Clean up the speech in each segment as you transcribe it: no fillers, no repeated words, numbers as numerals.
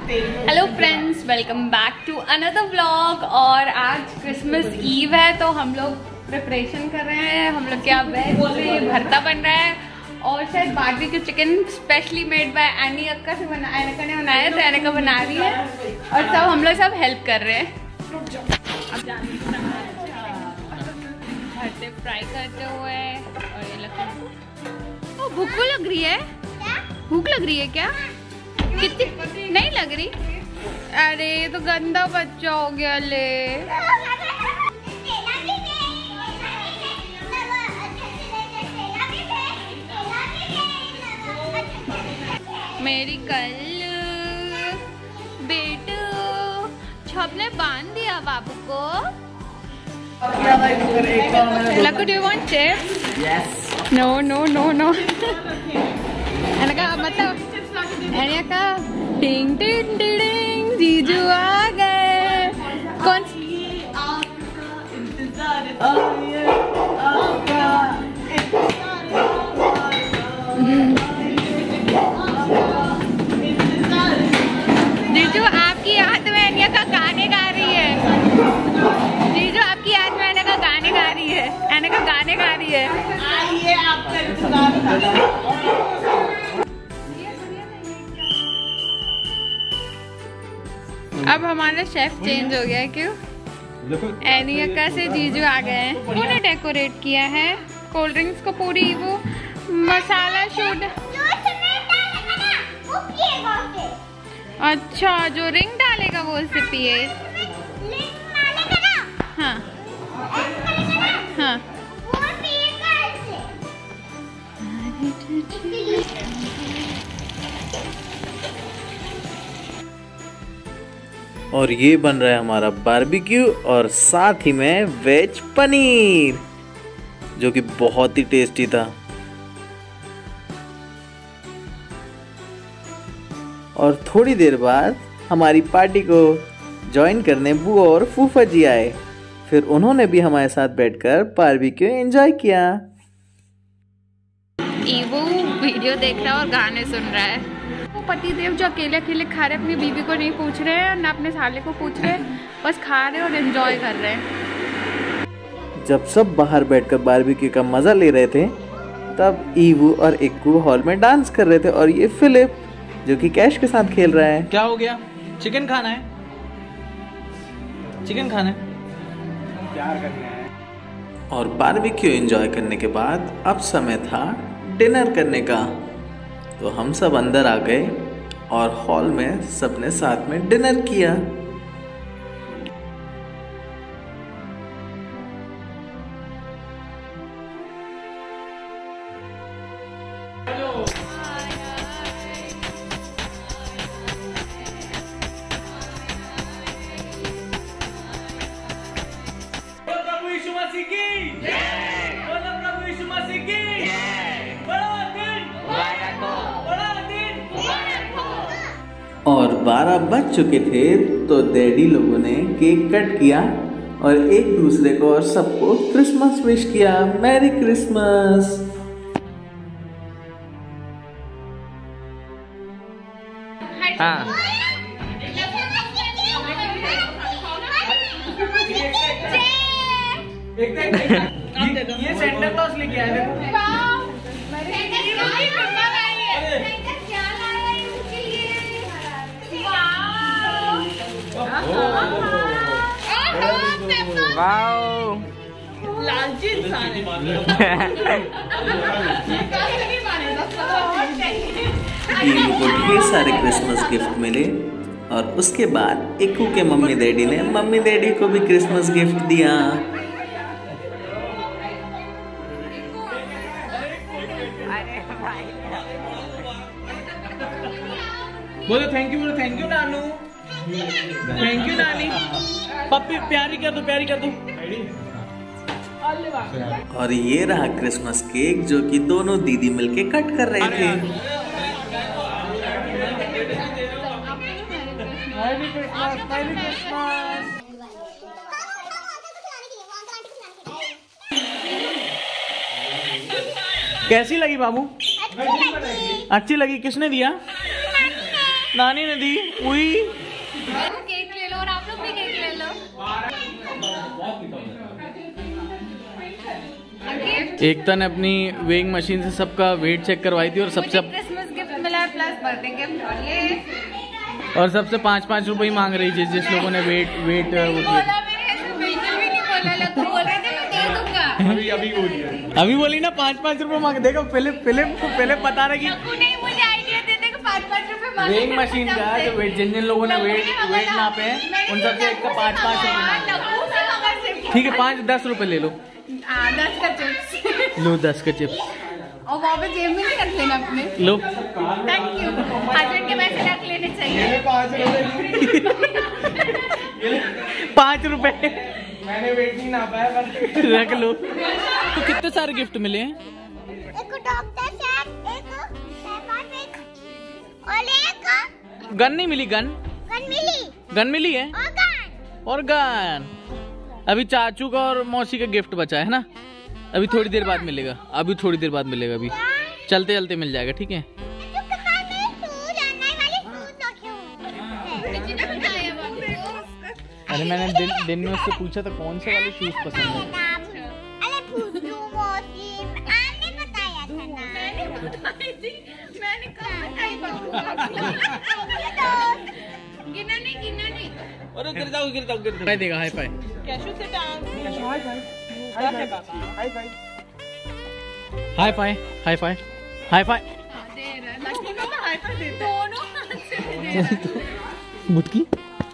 Hello friends, welcome back to another vlog. और आज Christmas ewe है तो हम लोग प्रिपरेशन कर रहे हैं। हम लोग क्या वेज में भरता बन रहा है और शायद barbecue chicken specially made by एनी अक्का से एनिका ने बनाया, तो एनिका बना रही है और सब हम लोग सब हेल्प कर रहे हैं। अब भरते फ्राई करते हुए और ये लगता भूख को लग रही है। भूख लग रही है क्या? कितनी नहीं लग रही? अरे ये तो गंदा बच्चा हो गया ले। मेरी कल बेटू छपने बांध दिया बाबू को। Lucky, do you want chips? Yes. No, no, no, no. Anika मतलब एनिका टिंग टिंग टिंग जीजू आ गए। कौन जीजू आपकी याद में एनिका गाने गा रही है। जीजू आपकी याद में एनिका गाने गा रही है। एनिका गाने गा रही है। आइए आपका इंतजार था। अब हमारा शेफ चेंज हो गया है। क्यों? एनिका से जीजू आ गए हैं। उन्होंने डेकोरेट किया है कोल्ड ड्रिंक्स को पूरी वो मसाला शूट। अच्छा, जो रिंग डालेगा वो उससे पिए। हाँ हाँ। और ये बन रहा है हमारा बारबेक्यू और साथ ही में वेज पनीर, जो कि बहुत ही टेस्टी था। और थोड़ी देर बाद हमारी पार्टी को ज्वाइन करने बुआ और फूफा जी आए। फिर उन्होंने भी हमारे साथ बैठकर बारबेक्यू एंजॉय किया। ईवो वीडियो देख रहा है और गाने सुन रहा है। वो पतिदेव जो अकेले अकेले खा रहे, अपनी बीवी को नहीं पूछ रहे हैं ना अपने साले को पूछ रहे, बस खा रहे और एंजॉय कर रहे हैं। जब सब बाहर बैठकर बारबेक्यू का मजा ले रहे थे, तब ईवू और इक्कू हॉल में डांस कर रहे थे और ये फिलिप जो कि कैश के साथ खेल रहा है। क्या हो गया? चिकन खाना है? चिकन खाना है? प्यार करना है। और बारबेक्यू एंजॉय करने के बाद अब समय था डिनर करने का। तो हम सब अंदर आ गए और हॉल में सबने साथ में डिनर किया। और 12 बज चुके थे तो डैडी लोगों ने केक कट किया और एक दूसरे को और सबको क्रिसमस विश किया। Merry Christmas. हाँ। ये सेंटा क्लॉज लेके आए देखो। वाओ, लालची इंसान ईवू को ढेर सारे क्रिसमस गिफ्ट मिले और उसके बाद इक्कू के मम्मी डैडी ने मम्मी डैडी को भी क्रिसमस गिफ्ट दिया। बोलो थैंक यू नानू। थैंक यू नानी। पप्पी प्यारी कर दो, प्यारी कर दो। और ये रहा क्रिसमस केक जो कि दोनों दीदी मिलके कट कर रहे थे। Merry Christmas, merry Christmas. कैसी लगी बाबू? अच्छी लगी। किसने दिया? नानी ने दी। उई केक ले लो और आप लोग भी केक ले लो। एकता ने अपनी वेइंग मशीन से सबका वेट चेक करवाई थी और सबसे क्रिसमस गिफ्ट मिला है प्लस बर्थडे गिफ्ट ये। और सबसे 5-5 रुपए ही मांग रही है जिस लोगों ने वेट वो किया। बोला मैंने ऐसे बिल्कुल भी नहीं बोला, लग बोल रहे थे मैं दे दूंगा। अभी बोली ना 5-5 रुपए मांग। देखो पहले बता रहा कि नहीं, मुझे आइडिया देते कि 5-5 रुपए मांगे। वेइंग मशीन का जो वेट जिन लोगों ने वेट नापे हैं उन सबसे एक का 5-5 रुपए। ठीक है 5-10 रुपए ले लो। 10 का चिप्स लो 10 का चिप्स और वहाँ पे जेब में नहीं रख लेना अपने। लो थैंक यू। हस्बैंड के पैसे रख लेने चाहिए। 5 रुपए मैंने वेट नहीं नापा है रख लो। तो कितने सारे गिफ्ट मिले हैं? एक डॉक्टर साहब, एक पेपर पिक और एक गन नहीं मिली? गन मिली है और गन। अभी चाचू का और मौसी का गिफ्ट बचा है ना, अभी थोड़ी देर बाद मिलेगा। अभी चलते चलते मिल जाएगा। ठीक है अरे मैंने दिन में उससे पूछा था कौन से वाले शूज पसंद है। मैंने कहा गिना नहीं। अरे गिर जाओ। हाय देगा हाई फाई। कैशू से डांस। हाई फाई लक्ष्मी को हाई फाई देते हैं। दोनों हाथ से दे रहा है। मुटकी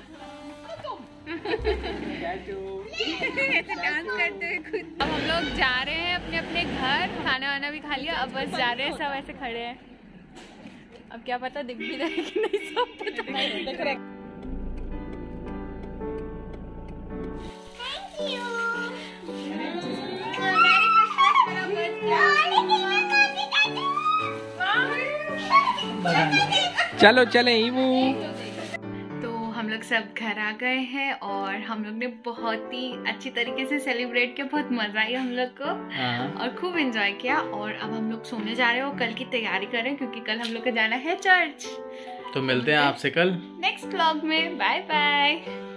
ऐसे डांस करते हुए खुद। अब हम लोग जा रहे हैं अपने अपने घर, खाना वाना भी खा लिया, अब बस जा रहे हैं। सब ऐसे खड़े हैं, अब क्या पता दिख भी रहे कि नहीं, सब पता नहीं दिख रहे। चलो चले वो। तो हम लोग सब घर आ गए हैं और हम लोग ने बहुत ही अच्छी तरीके से सेलिब्रेट किया, बहुत मजा आई हम लोग को और खूब एंजॉय किया। और अब हम लोग सोने जा रहे हैं और कल की तैयारी कर रहे हैं क्योंकि कल हम लोग को जाना है चर्च। तो मिलते हैं आपसे कल नेक्स्ट व्लॉग में। Bye bye.